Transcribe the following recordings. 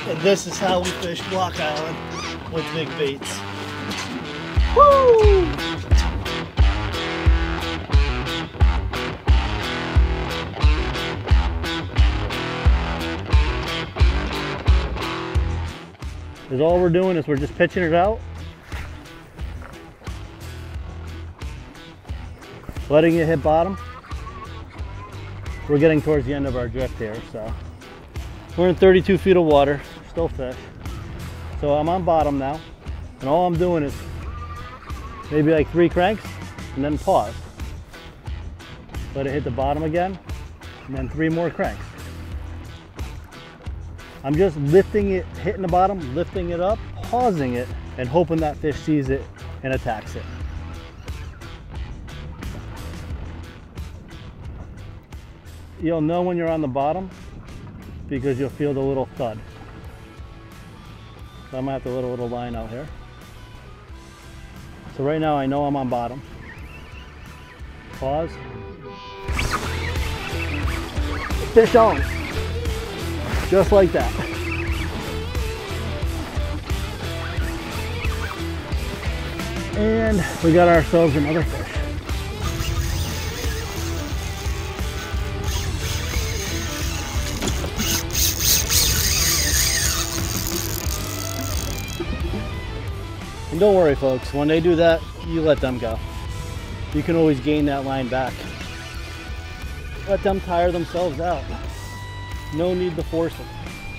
And this is how we fish Block Island with big baits. Woo! Because all we're doing is we're just pitching it out, letting it hit bottom. We're getting towards the end of our drift here, so we're in 32 feet of water, still fish. So I'm on bottom now, and all I'm doing is maybe like 3 cranks and then pause. Let it hit the bottom again, and then 3 more cranks. I'm just lifting it, hitting the bottom, lifting it up, pausing it, and hoping that fish sees it and attacks it. You'll know when you're on the bottom because you'll feel the little thud. So I'm gonna have to let a little line out here. So right now I know I'm on bottom. Pause. Fish on. Just like that. And we got ourselves another fish. And don't worry folks, when they do that, you let them go. You can always gain that line back. Let them tire themselves out. No need to force it.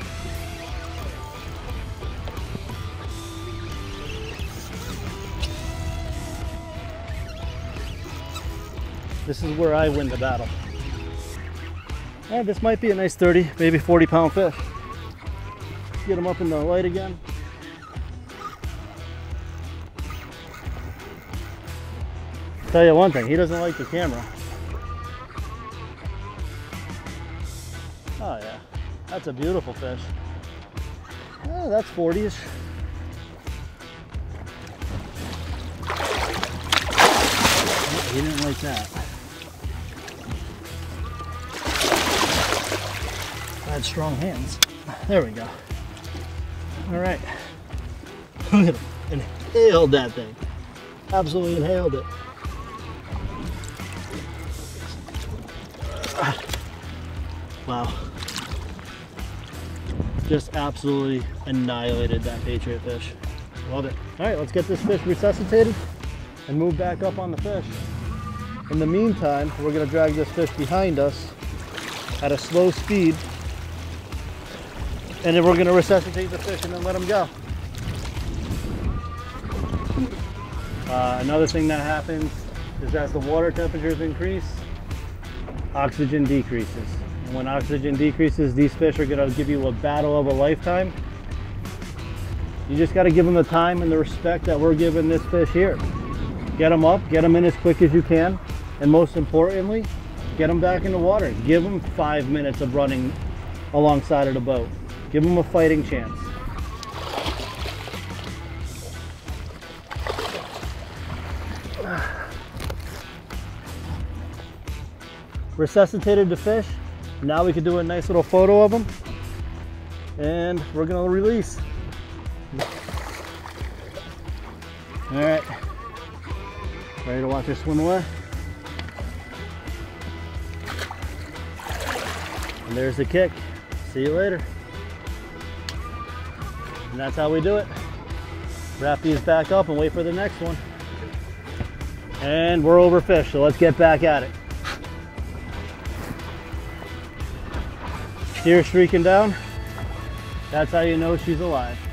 This is where I win the battle. And this might be a nice 30, maybe 40-pound fish. Get him up in the light again. Tell you one thing, he doesn't like the camera. Oh yeah, that's a beautiful fish. Oh, that's 40s. Oh, he didn't like that. I had strong hands. There we go. All right. Look at him. Inhaled that thing. Absolutely inhaled it. Wow. Just absolutely annihilated that Patriot fish. Love it. All right, let's get this fish resuscitated and move back up on the fish. In the meantime, we're gonna drag this fish behind us at a slow speed, and then we're gonna resuscitate the fish and then let him go. Another thing that happens is as the water temperatures increase, oxygen decreases. And when oxygen decreases, these fish are gonna give you a battle of a lifetime. You just gotta give them the time and the respect that we're giving this fish here. Get them up, get them in as quick as you can, and most importantly, get them back in the water. Give them 5 minutes of running alongside of the boat. Give them a fighting chance. Resuscitated the fish. Now we can do a nice little photo of them, and we're gonna release. All right, ready to watch her swim away? And there's the kick. See you later. And that's how we do it. Wrap these back up and wait for the next one. And we're overfished, so let's get back at it. Steer streaking down. That's how you know she's alive.